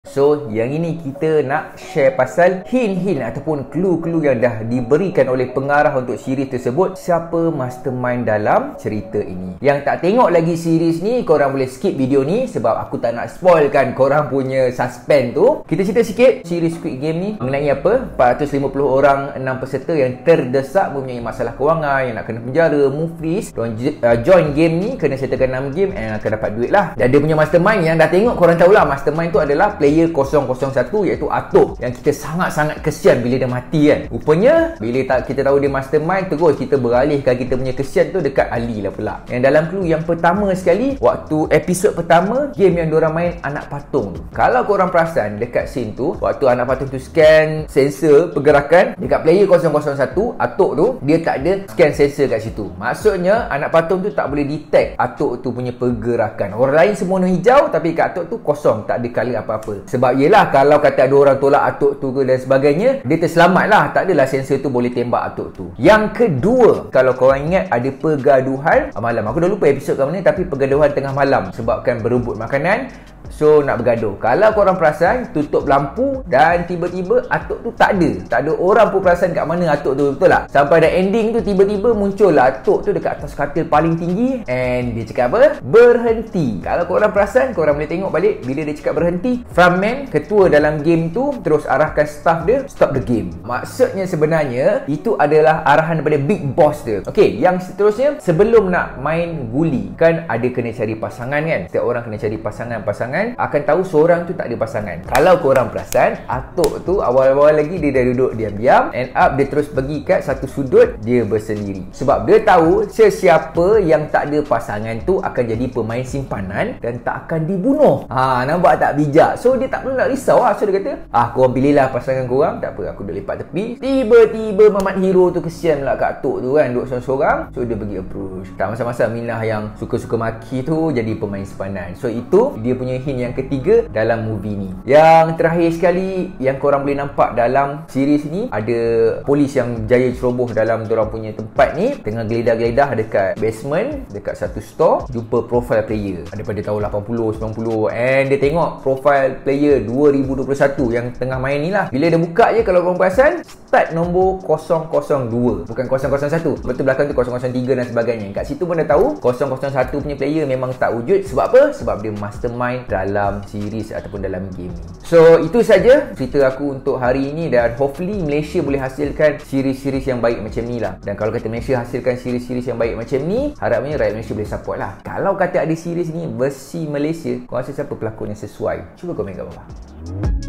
So, yang ini kita nak share pasal hint-hint ataupun clue-clue yang dah diberikan oleh pengarah untuk series tersebut. Siapa mastermind dalam cerita ini? Yang tak tengok lagi series ni, korang boleh skip video ni sebab aku tak nak spoilkan korang punya suspense tu. Kita cerita sikit series Squid Game ni mengenai apa? 450 orang, 6 peserta yang terdesak mempunyai masalah kewangan, yang nak kena penjara, move freeze. Join game ni, kena settlekan 6 game and akan dapat duit lah. Dan dia punya mastermind yang dah tengok, korang tahulah mastermind tu adalah player 001 iaitu Atok, yang kita sangat-sangat kesian bila dia mati kan. Rupanya bila kita tahu dia mastermind, terus kita beralihkan kita punya kesian tu dekat Ali lah pula. Yang dalam clue yang pertama sekali, waktu episod pertama game yang diorang main anak patung tu, kalau korang perasan dekat scene tu, waktu anak patung tu scan sensor pergerakan, dekat player 001 Atok tu, dia tak ada scan sensor kat situ. Maksudnya anak patung tu tak boleh detect Atok tu punya pergerakan. Orang lain semua warna hijau, tapi kat Atok tu kosong, tak ada color apa-apa. Sebab yelah, kalau kata ada orang tolak Atok tu ke dan sebagainya, dia terselamat lah. Tak adalah sensor tu boleh tembak Atok tu. Yang kedua, kalau korang ingat ada pergaduhan malam, aku dah lupa episod ke mana, tapi pergaduhan tengah malam sebabkan berebut makanan. So nak bergaduh. Kalau korang perasan, tutup lampu dan tiba-tiba Atok tu tak ada. Tak ada orang pun perasan kat mana Atok tu, betul tak? Sampai dah ending tu, tiba-tiba muncul lah Atok tu dekat atas katil paling tinggi. And dia cakap apa? Berhenti. Kalau korang perasan, korang boleh tengok balik bila dia cakap berhenti, frontman, ketua dalam game tu, terus arahkan staff dia stop the game. Maksudnya sebenarnya itu adalah arahan daripada big boss dia. Okay, yang seterusnya, sebelum nak main guli, kan ada kena cari pasangan kan? Setiap orang kena cari pasangan-pasangan, akan tahu seorang tu tak ada pasangan. Kalau korang perasan, Atok tu awal-awal lagi dia dah duduk diam-diam, end up dia terus pergi kat satu sudut, dia bersendiri. Sebab dia tahu sesiapa yang tak ada pasangan tu akan jadi pemain simpanan dan tak akan dibunuh. Nampak tak bijak? So dia tak perlu nak risau lah. So dia kata, korang pilihlah pasangan korang, tak apa, aku duduk lepak tepi. Tiba-tiba Mamat Hero tu kesian pula kat Atok tu kan, duduk seorang-seorang. So dia pergi approach. Tak masa-masa Minah yang suka-suka maki tu jadi pemain simpanan. So itu dia punya hint yang ketiga dalam movie ni. Yang terakhir sekali yang korang boleh nampak dalam series ni, ada polis yang jaya ceroboh dalam dorang punya tempat ni, tengah geledah-geledah dekat basement, dekat satu store, jumpa profile player daripada tahun 80, 90, and dia tengok profile player 2021 yang tengah main ni lah. Bila dia buka je, kalau korang perasan, start nombor 002, bukan 001. Betul belakang tu 003 dan sebagainya. Kat situ pun dah tahu 001 punya player memang tak wujud. Sebab apa? Sebab dia mastermind dalam series ataupun dalam game ni. So itu saja cerita aku untuk hari ini, dan hopefully Malaysia boleh hasilkan series-series yang baik macam ni lah. Dan kalau kata Malaysia hasilkan series-series yang baik macam ni, harapnya rakyat Malaysia boleh support lah. Kalau kata ada series ni versi Malaysia, kau rasa siapa pelakon yang sesuai? Cuba komen kat bawah.